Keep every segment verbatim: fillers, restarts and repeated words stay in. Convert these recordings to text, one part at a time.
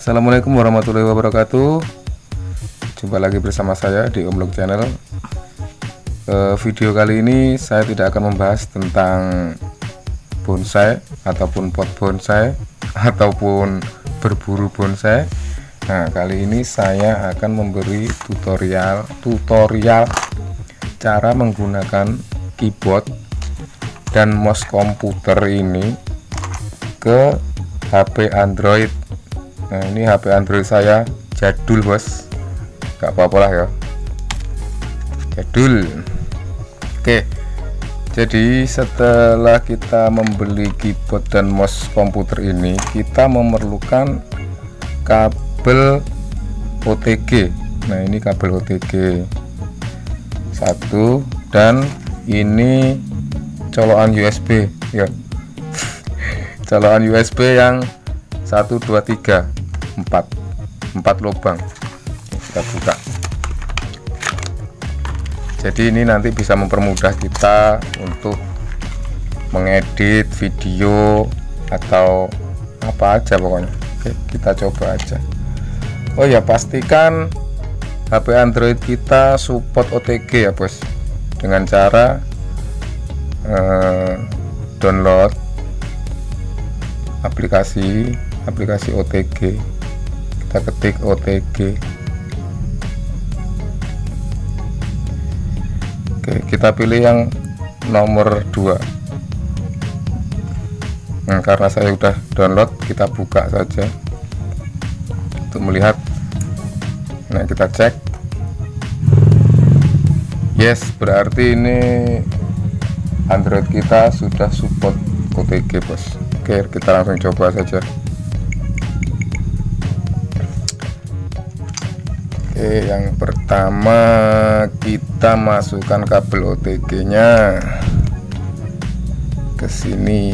Assalamualaikum warahmatullahi wabarakatuh. Jumpa lagi bersama saya di Om Lok Channel. e, Video kali ini saya tidak akan membahas tentang bonsai ataupun pot bonsai ataupun berburu bonsai. Nah, kali ini saya akan memberi tutorial tutorial cara menggunakan keyboard dan mouse komputer ini ke H P Android. Nah, ini H P Android saya jadul, bos. Gak apa-apa lah ya, jadul. Oke, jadi setelah kita membeli keyboard dan mouse komputer ini, kita memerlukan kabel O T G. Nah, ini kabel O T G satu, dan ini colokan U S B ya. Colokan U S B yang satu dua tiga empat empat lubang. Kita buka. Jadi ini nanti bisa mempermudah kita untuk mengedit video atau apa aja pokoknya. Oke, kita coba aja. Oh ya, pastikan H P Android kita support O T G ya, bos, dengan cara eh, download aplikasi aplikasi O T G. Kita ketik O T G. Oke, kita pilih yang nomor dua. Nah, karena saya udah download, kita buka saja untuk melihat. Nah, kita cek. Yes, berarti ini Android kita sudah support O T G, bos. Oke, kita langsung coba saja. Oke, yang pertama kita masukkan kabel O T G nya ke sini,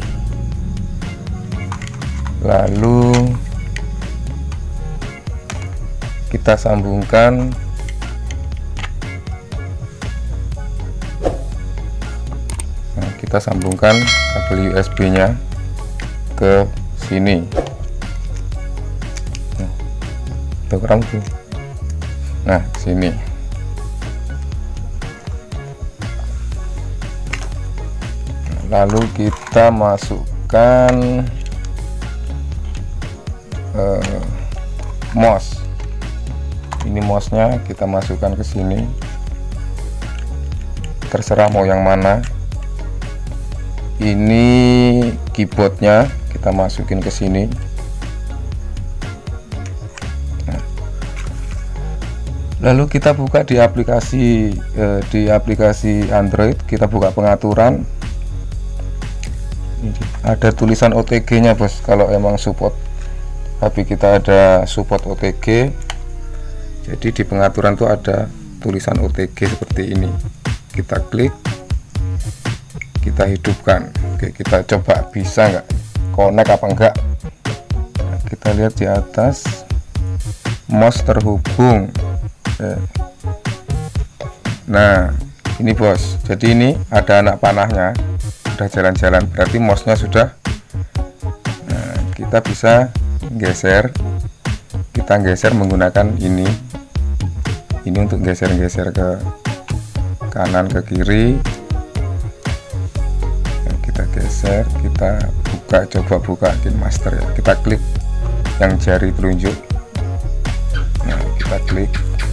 lalu kita sambungkan nah, kita sambungkan kabel U S B nya ke sini. Nah, kurang tuh. Nah, sini. Lalu kita masukkan eh, mouse. Ini mouse-nya kita masukkan ke sini. Terserah mau yang mana. Ini keyboardnya kita masukin ke sini. Lalu kita buka di aplikasi eh, di aplikasi Android, kita buka pengaturan. Ada tulisan O T G nya, bos. Kalau emang support H P kita ada support O T G, jadi di pengaturan tuh ada tulisan O T G seperti ini. Kita klik, kita hidupkan. Oke, kita coba bisa nggak connect apa enggak. Nah, kita lihat di atas, mouse terhubung. Nah, ini, bos, jadi ini ada anak panahnya, udah jalan-jalan, berarti mouse-nya sudah. Nah, kita bisa geser, kita geser menggunakan ini ini untuk geser-geser ke kanan ke kiri. Nah, kita geser, kita buka, coba buka KineMaster ya. Kita klik yang jari telunjuk. Nah, kita klik.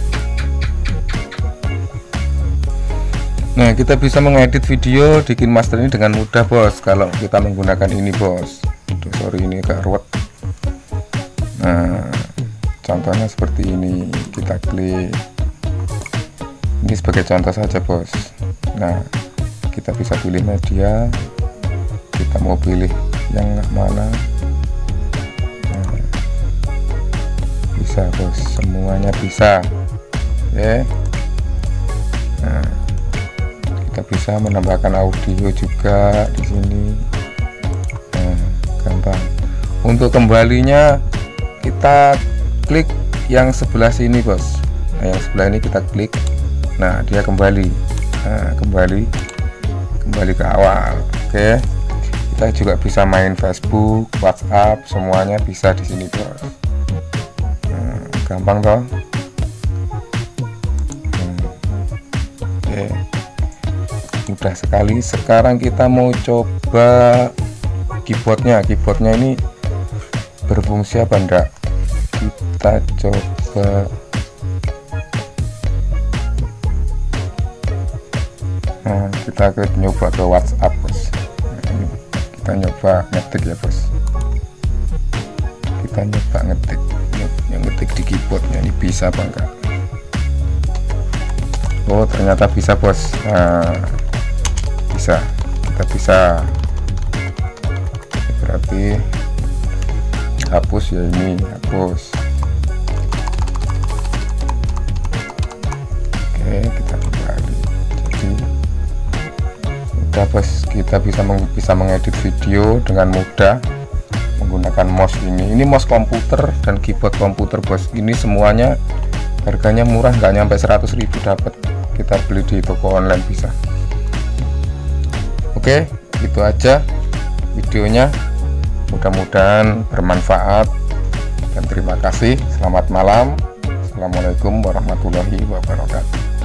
Nah, kita bisa mengedit video di KineMaster ini dengan mudah, bos, kalau kita menggunakan ini, bos. Aduh, sorry, ini agak ruwet. Nah, contohnya seperti ini. Kita klik. Ini sebagai contoh saja, bos. Nah, kita bisa pilih media. Kita mau pilih yang mana. Nah, bisa, bos. Semuanya bisa. Oke. Nah, kita bisa menambahkan audio juga di sini. Nah, gampang. Untuk kembalinya kita klik yang sebelah sini, bos. Nah, yang sebelah ini kita klik. Nah, dia kembali. Nah, kembali kembali ke awal. Oke. Kita juga bisa main Facebook, WhatsApp, semuanya bisa di sini, bos. gampang toh. hmm. Oke, mudah sekali. Sekarang kita mau coba keyboardnya. Keyboardnya ini berfungsi apa enggak, kita coba. Nah, kita akan nyoba ke WhatsApp, bos. Nah, ini kita nyoba ngetik ya, bos. Kita nyoba ngetik, yang ngetik di keyboardnya ini bisa apa enggak? Oh, ternyata bisa, bos. Nah, bisa, kita bisa. Berarti hapus ya, ini hapus. Oke, kita kembali. Jadi udah, bos, kita bisa meng bisa mengedit video dengan mudah menggunakan mouse ini. Ini mouse komputer dan keyboard komputer, bos. Ini semuanya harganya murah, nggak nyampe seratus ribu dapat. Kita beli di toko online bisa. Oke, itu aja videonya. Mudah-mudahan bermanfaat dan terima kasih. Selamat malam. Assalamualaikum warahmatullahi wabarakatuh.